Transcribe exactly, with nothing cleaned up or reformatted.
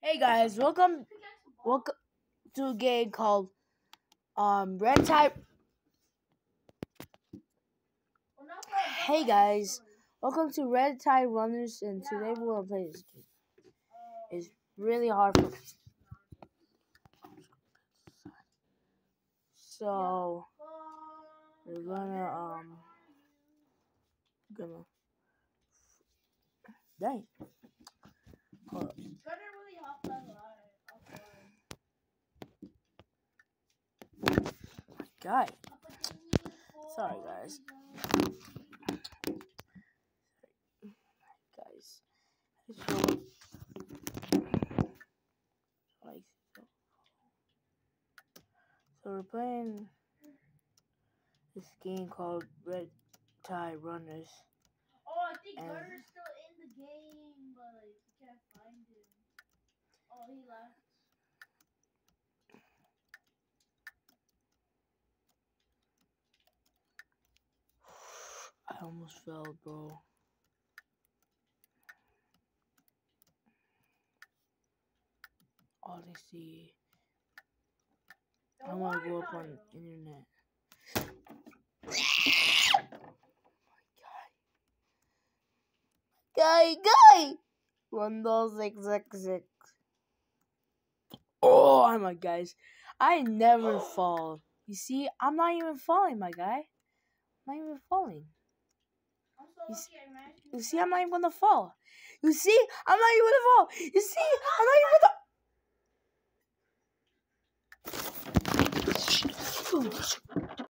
Hey guys, welcome welcome to a game called um Red Tide. Hey guys, welcome to Red Tide Runners, and today we're gonna play this game. It's really hard for me. So we're gonna um gonna dang. Hold up. Guy. Sorry guys. Guys. So, like, so we're playing this game called Red Tide Runners. Oh, I think and Gunner's still in the game, but like, you can't find him. Oh, he left. I almost fell, bro. All they see. I want to go up on the internet. Guy, guy! One those six six six. Oh my guys, I never fall. You see, I'm not even falling, my guy. I'm not even falling. You see, you see, I'm not even gonna fall. You see, I'm not even gonna fall. You see, I'm not even gonna.